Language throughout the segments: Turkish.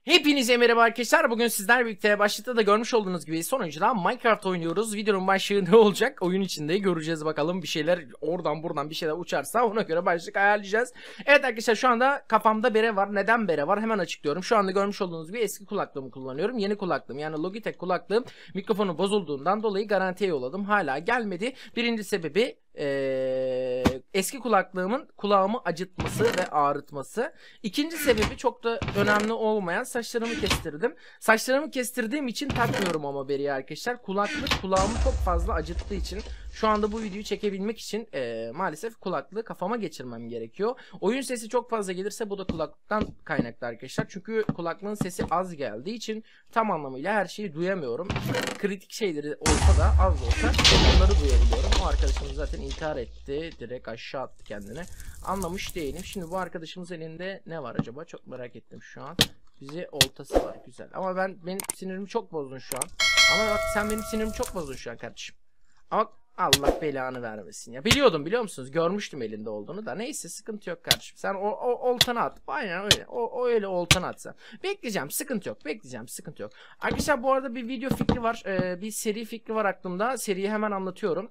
Hepinize merhaba arkadaşlar. Bugün sizlerle birlikte başlıkta da görmüş olduğunuz gibi sonuncuda Minecraft oynuyoruz. Videonun başlığı ne olacak? Oyun içinde göreceğiz bakalım. Bir şeyler oradan buradan bir şeyler uçarsa ona göre başlık ayarlayacağız. Evet arkadaşlar, şu anda kafamda bere var. Neden bere var? Hemen açıklıyorum. Şu anda görmüş olduğunuz gibi eski kulaklığımı kullanıyorum. Yeni kulaklığım, yani Logitech kulaklığım, mikrofonu bozulduğundan dolayı garantiye yolladım. Hala gelmedi. Birinci sebebi eski kulaklığımın kulağımı acıtması ve ağrıtması. İkinci sebebi çok da önemli olmayan, saçlarımı kestirdim. Saçlarımı kestirdiğim için takmıyorum ama beriye arkadaşlar. Kulaklık kulağımı çok fazla acıttığı için şu anda bu videoyu çekebilmek için maalesef kulaklığı kafama geçirmem gerekiyor. Oyun sesi çok fazla gelirse bu da kulaklıktan kaynaklı arkadaşlar. Çünkü kulaklığın sesi az geldiği için tam anlamıyla her şeyi duyamıyorum. Kritik şeyleri olsa da az da olsa onları duyabiliyorum. O arkadaşımız zaten intihar etti. Direkt aşağı attı kendini. Anlamış değilim. Şimdi bu arkadaşımız elinde ne var acaba? Çok merak ettim şu an. Bize oltası var. Güzel. Ama benim sinirimi çok bozdun şu an. Ama bak, sen benim sinirimi çok bozdun şu an kardeşim. Ama Allah belanı vermesin ya. Biliyordum, biliyor musunuz? Görmüştüm elinde olduğunu da. Neyse, sıkıntı yok kardeşim. Sen o oltanı at. Aynen öyle. O öyle oltanı atsa. Bekleyeceğim, sıkıntı yok. Bekleyeceğim, sıkıntı yok. Arkadaşlar, bu arada bir video fikri var. Bir seri fikri var aklımda. Seriyi hemen anlatıyorum.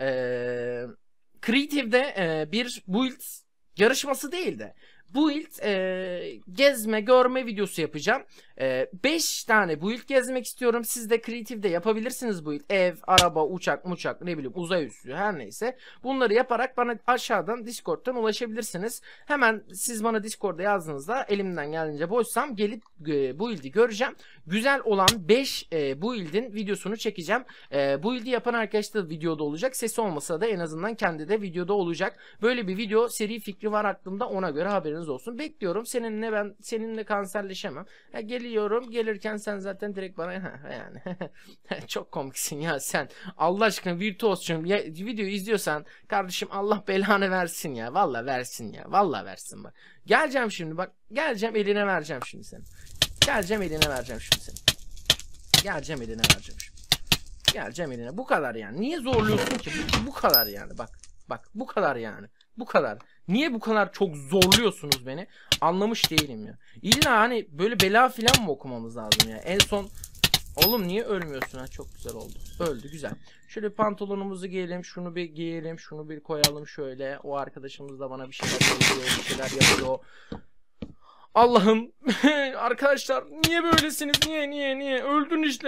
Creative'de bir build yarışması değil de build gezme görme videosu yapacağım. 5 tane build gezmek istiyorum. Siz de Creative'de yapabilirsiniz build. Ev, araba, uçak, ne bileyim, uzay üssü, her neyse. Bunları yaparak bana aşağıdan Discord'dan ulaşabilirsiniz. Hemen siz bana Discord'da yazdığınızda elimden geldiğince boşsam gelip build'i göreceğim. Güzel olan 5 build'in videosunu çekeceğim. Build'i yapan arkadaşlar videoda olacak. Sesi olmasa da en azından kendi de videoda olacak. Böyle bir video seri fikri var aklımda, ona göre haberiniz olsun. Bekliyorum. Seninle kanserleşemem. Geliyorum. Gelirken sen zaten direkt bana yani çok komiksin ya sen. Allah aşkına virtuozcum, videoyu izliyorsan kardeşim, Allah belanı versin ya. Vallahi versin ya. Vallahi versin bak. Geleceğim şimdi bak. Geleceğim, eline vereceğim şimdi seni. Geleceğim, eline vereceğim şimdi seni. Geleceğim, eline vereceğim şimdi. Geleceğim eline. Bu kadar yani. Niye zorluyorsun ki? Bu kadar yani. Bak bu kadar yani. Bu kadar. Niye bu kadar çok zorluyorsunuz beni? Anlamış değilim ya. İlla hani böyle bela filan mı okumamız lazım ya? En son oğlum niye ölmüyorsun ha? Çok güzel oldu. Öldü, güzel. Şöyle pantolonumuzu giyelim. Şunu bir giyelim. Şunu bir koyalım şöyle. O arkadaşımız da bana bir şeyler yapıyor. Bir şeyler yapıyor. Allah'ım. Arkadaşlar niye böylesiniz? Niye? Öldün işte.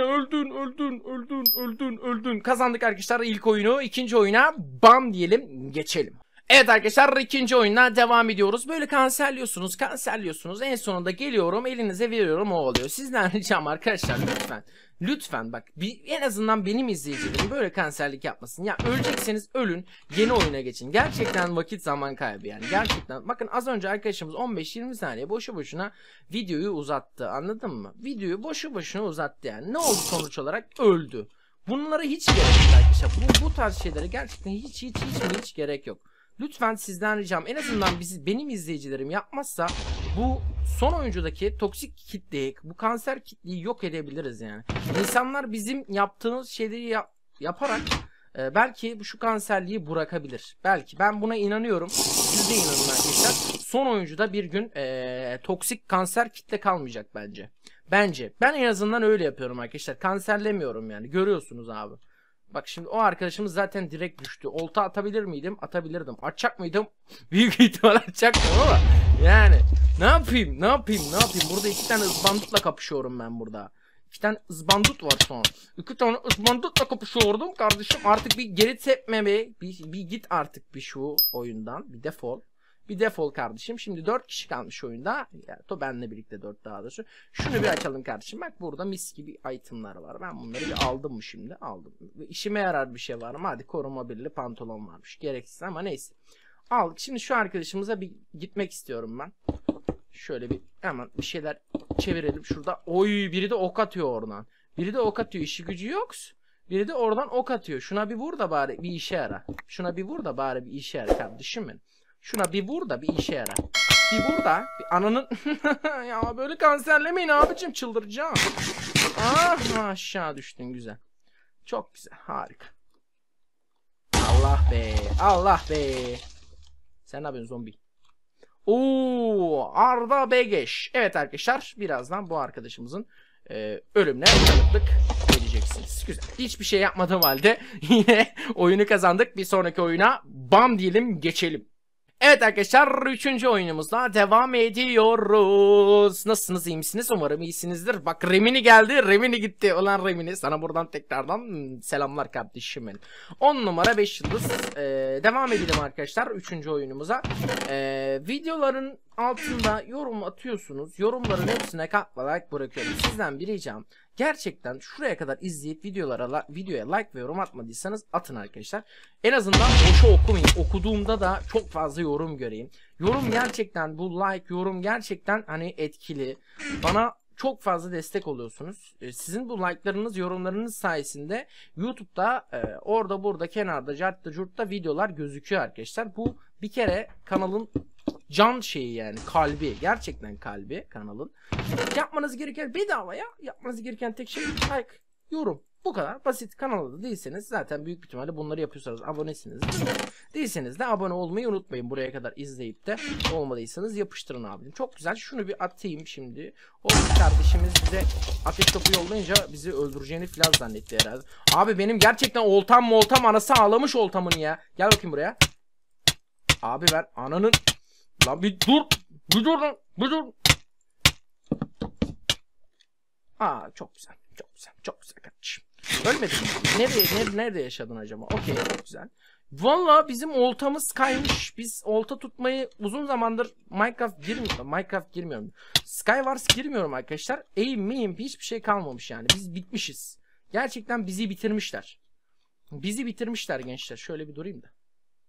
Öldün. Kazandık arkadaşlar ilk oyunu. İkinci oyuna bam diyelim, geçelim. Evet arkadaşlar, ikinci oyuna devam ediyoruz. Böyle kanserliyorsunuz. En sonunda geliyorum, elinize veriyorum, o oluyor. Sizden ricam arkadaşlar, lütfen bak, en azından benim izleyicilerim böyle kanserlik yapmasın. Ya ölecekseniz ölün, yeni oyuna geçin. Gerçekten vakit zaman kaybı yani. Gerçekten bakın, az önce arkadaşımız 15-20 saniye boşu boşuna videoyu uzattı, anladın mı? Videoyu boşu boşuna uzattı yani. Ne oldu sonuç olarak? Öldü. Bunlara hiç gerek yok arkadaşlar. Bu tarz şeylere gerçekten hiç gerek yok. Lütfen sizden ricam, en azından benim izleyicilerim yapmazsa bu son oyuncudaki toksik kitleyi, bu kanser kitleyi yok edebiliriz yani. İnsanlar bizim yaptığımız şeyleri yaparak belki şu kanserliği bırakabilir. Belki, ben buna inanıyorum. Siz de inanın arkadaşlar. Son oyuncuda bir gün toksik kanser kitle kalmayacak bence. Ben en azından öyle yapıyorum arkadaşlar. Kanserlemiyorum yani. Görüyorsunuz abi. Bak şimdi o arkadaşımız zaten direkt düştü. Olta atabilir miydim? Atabilirdim. Açacak mıydım? Büyük ihtimal açacaktım ama yani ne yapayım? Burada 2 tane ızbandutla kapışıyorum ben burada. 2 tane ızbandut var şu an. 2 tane ızbandutla kapışıyordum kardeşim. Artık bir geri tepme bir git artık bir şu oyundan. Bir defol. Bir defol kardeşim. Şimdi 4 kişi kalmış oyunda. Yani benle birlikte 4 daha doğrusu. Şunu bir açalım kardeşim. Bak burada mis gibi itemlar var. Ben bunları bir aldım mı şimdi? Aldım. İşime yarar bir şey var mı? Hadi, koruma birli pantolon varmış. Gereksiz ama neyse. Aldık. Şimdi şu arkadaşımıza bir gitmek istiyorum ben. Şöyle bir hemen bir şeyler çevirelim şurada. Oy, biri de ok atıyor oradan. Biri de ok atıyor. İşi gücü yok. Biri de oradan ok atıyor. Şuna bir vur da bari bir işe yara. Kardeşim benim. Şuna bir vur da bir işe yarar. Bir vur da bir ananın ya böyle kanserlemeyin abicim, çıldıracağım. Ah, aşağı düştün, güzel. Çok güzel, harika. Allah be. Sen ne yapıyorsun zombi? Oo, Arda Begeş. Evet arkadaşlar, birazdan bu arkadaşımızın ölümüne tanıklık edeceksiniz. Güzel. Hiçbir şey yapmadığım halde yine oyunu kazandık. Bir sonraki oyuna bam diyelim, geçelim. Evet arkadaşlar, 3. oyunumuzla devam ediyoruz. Nasılsınız, iyi misiniz? Umarım iyisinizdir. Bak, Remini geldi, Remini gitti. Ulan Remini, sana buradan tekrardan selamlar kardeşim benim. 10 numara 5 yıldız. Devam edelim arkadaşlar 3. oyunumuza. Videoların altında yorum atıyorsunuz. Yorumların hepsine katla like bırakıyorum. Sizden bir ricam, gerçekten şuraya kadar izleyip videoya like ve yorum atmadıysanız atın arkadaşlar. En azından boşa okumayın. Okuduğumda da çok fazla yorum göreyim. Yorum gerçekten, bu like, yorum gerçekten hani etkili. Bana çok fazla destek oluyorsunuz. Sizin bu like'larınız, yorumlarınız sayesinde YouTube'da orada burada kenarda cartta curtta videolar gözüküyor arkadaşlar. Bu bir kere kanalın can şeyi, yani kalbi, gerçekten kalbi kanalın. Yapmanız gereken bedava ya. Yapmanız gereken tek şey like, yorum. Bu kadar basit. Kanalda da değilseniz zaten büyük bir ihtimalle bunları yapıyorsanız abonesiniz. Değilseniz de abone olmayı unutmayın. Buraya kadar izleyip de olmadıysanız yapıştırın abim. Çok güzel. Şunu bir atayım şimdi. O kardeşimiz bize ateş topu yollayınca bizi öldüreceğini falan zannetti herhalde. Abi benim gerçekten oltam anası ağlamış oltamını ya. Gel bakayım buraya. Abi ben ananın... Lan bir dur. Bir dur lan. Bir dur. Aa, çok güzel. Çok güzel. Çok güzel kardeşim. Ölmedin mi? Nerede yaşadın acaba? Okey, çok güzel. Valla bizim oltamız kaymış. Biz olta tutmayı uzun zamandır Minecraft girmiyorum. Skywars girmiyorum arkadaşlar. Eğim hiçbir şey kalmamış yani. Biz bitmişiz. Gerçekten bizi bitirmişler. Bizi bitirmişler gençler. Şöyle bir durayım da.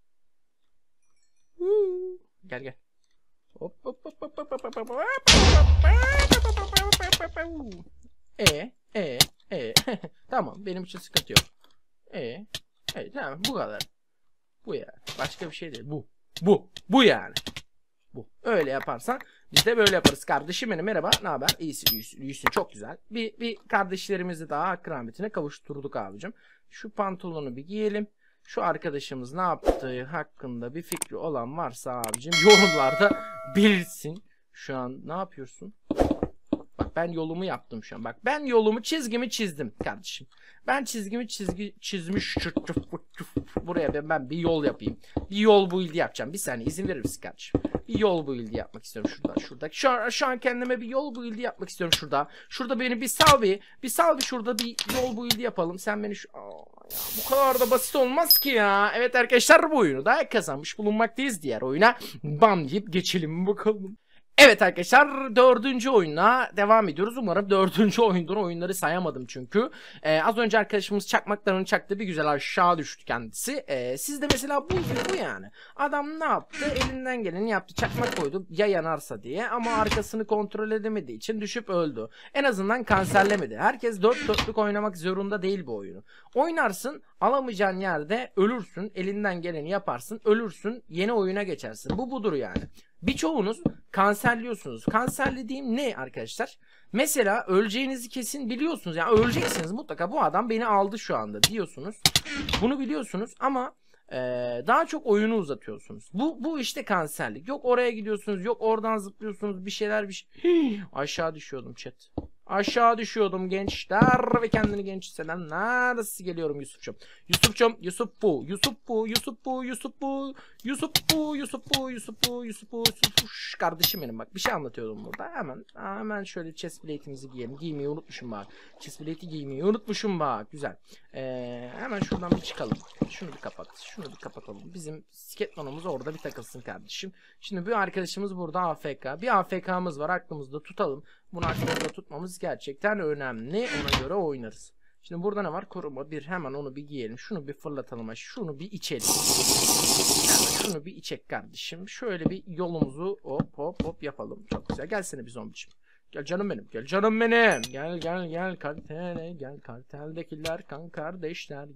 Gel. Hop hop hop hop hop hop hop. Tamam, benim için sıkıntı yok. Tamam, bu kadar. Bu yani. Başka bir şey değil. Bu yani. Bu. Öyle yaparsan biz de böyle yaparız kardeşim benim. Merhaba, ne haber? İyisin, çok güzel. Bir kardeşlerimizi daha hakkı rahmetine kavuşturduk abicim. Şu pantolonu bir giyelim. Şu arkadaşımız ne yaptığı hakkında bir fikri olan varsa abicim yorumlarda belirtsin. Şu an ne yapıyorsun? Bak, ben yolumu yaptım şu an. Bak, ben yolumu, çizgimi çizdim kardeşim. Ben çizgimi çizmiş. Buraya ben bir yol yapayım. Bir yol build'i yapacağım. Bir saniye izin verir misin kardeşim? Bir yol build'i yapmak istiyorum şurada. Şu an kendime bir yol build'i yapmak istiyorum şurada. Şurada beni bir sal şurada bir yol build'i yapalım. Sen beni şu... Ya, bu kadar da basit olmaz ki ya. Evet arkadaşlar, bu oyunu da kazanmış bulunmaktayız. Diğer oyuna bam deyip geçelim bakalım. Evet arkadaşlar, 4. oyuna devam ediyoruz. Umarım 4. oyundur. Oyunları sayamadım çünkü. Az önce arkadaşımız çakmaklarını çaktı. Bir güzel aşağı düştü kendisi. Siz de mesela bu yani. Adam ne yaptı? Elinden geleni yaptı. Çakmak koydu ya yanarsa diye. Ama arkasını kontrol edemediği için düşüp öldü. En azından kanserlemedi. Herkes 4-4'lük oynamak zorunda değil bu oyunu. Oynarsın, alamayacağın yerde ölürsün. Elinden geleni yaparsın, ölürsün. Yeni oyuna geçersin. Budur yani. Birçoğunuz kanserliyorsunuz. Kanserlediğim ne arkadaşlar? Mesela öleceğinizi kesin biliyorsunuz. Yani öleceksiniz mutlaka. Bu adam beni aldı şu anda diyorsunuz. Bunu biliyorsunuz ama daha çok oyunu uzatıyorsunuz. Bu işte kanserlik. Yok oraya gidiyorsunuz, yok oradan zıplıyorsunuz, bir şeyler. Aşağı düşüyordum chat. Aşağı düşüyordum gençler ve kendini genç hissedenler. Nasıl geliyorum Yusuf'cum? Yusuf kardeşim benim, bak bir şey anlatıyordum burada. Hemen şöyle chest plate'imizi giyelim. Giymeyi unutmuşum bak. Chest plate'i giymeyi unutmuşum bak. Güzel. Hemen şuradan bir çıkalım. Şunu bir kapat. Şunu bir kapatalım. Bizim skeletonumuz orada bir takılsın kardeşim. Şimdi bir arkadaşımız burada AFK. Bir AFK'mız var, aklımızda tutalım. Bunu aklımızda tutmamız gerçekten önemli. Ona göre oynarız. Şimdi burada ne var? Koruma bir. Hemen onu bir giyelim. Şunu bir fırlatalım. Şunu bir içelim. Hemen şunu bir içek kardeşim. Şöyle bir yolumuzu hop yapalım. Çok güzel. Gelsene bir zombicim. Gel canım benim. Gel canım benim. Gel kartele. Gel karteldekiler kan kardeşler.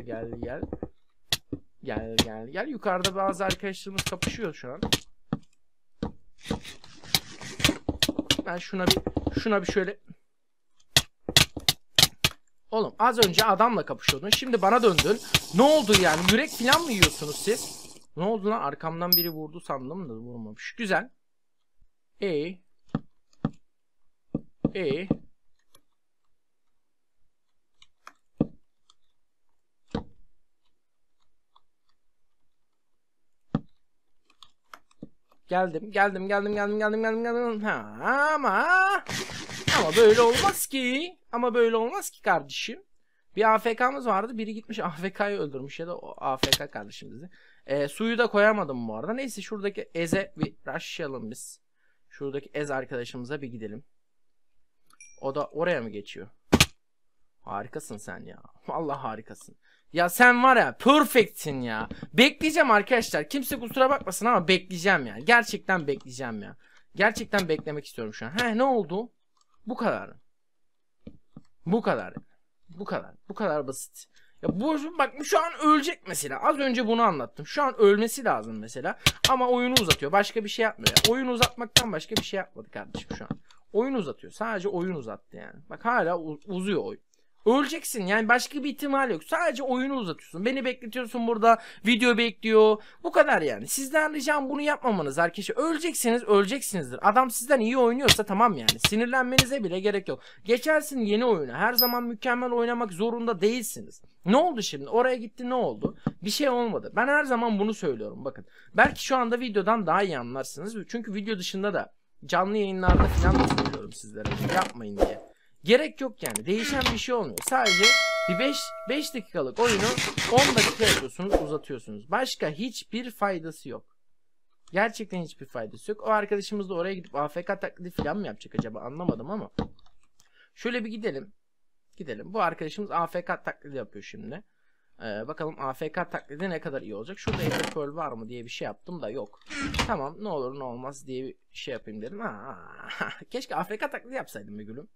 Gel. Yukarıda bazı arkadaşlarımız kapışıyor şu an. Ben şuna bir şöyle. Oğlum az önce adamla kapışıyordun. Şimdi bana döndün. Ne oldu yani? Yürek falan mı yiyorsunuz siz? Ne oldu lan? Arkamdan biri vurdu sandım da vurmamış. Güzel. İyi. İyi. Geldim. Ha, ama böyle olmaz ki. Ama böyle olmaz ki kardeşim. Bir AFK'mız vardı. Biri gitmiş AFK'yı öldürmüş ya da o AFK kardeşimizi. Suyu da koyamadım bu arada. Neyse şuradaki Ez'e bir rushlayalım biz. Şuradaki Ez arkadaşımıza bir gidelim. O da oraya mı geçiyor? Harikasın sen ya. Vallahi harikasın. Ya sen var ya perfectsin ya. Bekleyeceğim arkadaşlar. Kimse kusura bakmasın ama bekleyeceğim ya. Gerçekten bekleyeceğim ya. Gerçekten beklemek istiyorum şu an. Ne oldu? Bu kadar. Bu kadar. Bu kadar. Bu kadar basit. Ya bu bak şu an ölecek mesela. Az önce bunu anlattım. Şu an ölmesi lazım mesela. Ama oyunu uzatıyor. Başka bir şey yapmıyor. Ya. Oyunu uzatmaktan başka bir şey yapmadı kardeşim şu an. Oyun uzatıyor. Sadece oyun uzattı yani. Bak hala uzuyor oyun. Öleceksin yani başka bir ihtimal yok. Sadece oyunu uzatıyorsun. Beni bekletiyorsun burada. Video bekliyor. Bu kadar yani. Sizden ricam bunu yapmamanız arkadaşlar. Öleceksiniz, öleceksinizdir. Adam sizden iyi oynuyorsa tamam yani. Sinirlenmenize bile gerek yok. Geçersin yeni oyuna. Her zaman mükemmel oynamak zorunda değilsiniz. Ne oldu şimdi? Oraya gitti ne oldu? Bir şey olmadı. Ben her zaman bunu söylüyorum bakın. Belki şu anda videodan daha iyi anlarsınız. Çünkü video dışında da canlı yayınlarda falan da söylüyorum sizlere. Yapmayın diye. Gerek yok yani. Değişen bir şey olmuyor. Sadece bir 5 dakikalık oyunu 10 dakika yapıyorsunuz, uzatıyorsunuz. Başka hiçbir faydası yok. Gerçekten hiçbir faydası yok. O arkadaşımız da oraya gidip AFK taklidi falan mı yapacak acaba? Anlamadım ama. Şöyle bir gidelim. Gidelim. Bu arkadaşımız AFK taklidi yapıyor şimdi. Bakalım AFK taklidi ne kadar iyi olacak. Şurada Ender Pearl var mı diye bir şey yaptım da yok. Tamam ne olur ne olmaz diye bir şey yapayım dedim. Keşke AFK taklidi yapsaydım be gülüm.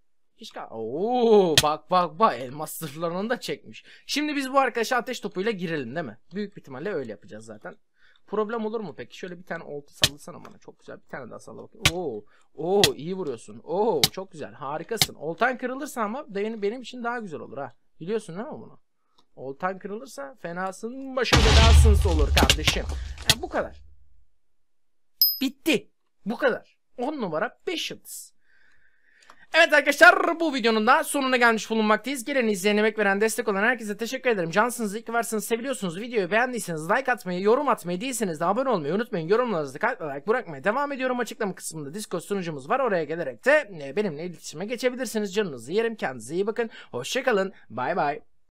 Bak elmas sırlarını da çekmiş. Şimdi biz bu arkadaşa ateş topuyla girelim değil mi? Büyük bir ihtimalle öyle yapacağız zaten. Problem olur mu peki? Şöyle bir tane olta sallasana bana. Çok güzel. Bir tane daha salla bakayım. İyi vuruyorsun. Çok güzel. Harikasın. Oltan kırılırsa ama benim için daha güzel olur ha. Biliyorsun değil mi bunu? Oltan kırılırsa fenasın başa belasın olur kardeşim. Yani bu kadar. Bitti. Bu kadar. 10 numara 5 yıldız. Evet arkadaşlar bu videonun da sonuna gelmiş bulunmaktayız. Gelen izleyen, emek veren, destek olan herkese teşekkür ederim. Cansınız, iyi ki varsınız, seviliyorsunuz. Videoyu beğendiyseniz like atmayı, yorum atmayı, değilseniz de abone olmayı unutmayın. Yorumlarınızı kalp bırakmaya devam ediyorum. Açıklama kısmında Discord sunucumuz var. Oraya gelerek de benimle iletişime geçebilirsiniz. Canınızı yerim. Kendinize iyi bakın. Hoşçakalın. Bay bay.